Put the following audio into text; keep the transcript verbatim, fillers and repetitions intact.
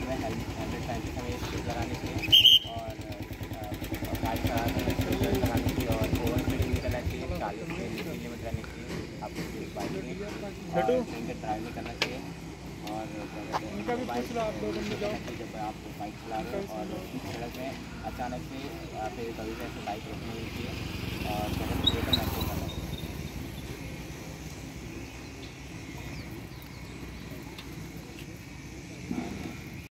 में helmet helmet पहनते समय स्टिक लगानी चाहिए और बाइक चलाने में सीट लगानी चाहिए और ओवर स्पीड नहीं करना चाहिए। चालीस के नीचे लिमिट रहनी चाहिए आपको बाइक में और ड्रिंक ड्राइव नहीं करना चाहिए। और उनका भी पूछ लो आप दो बंदे जाओ जब आप बाइक चला रहे हो और सड़क में अचानक से फिर कभी भी ऐसे बाइक रोकनी चाहिए और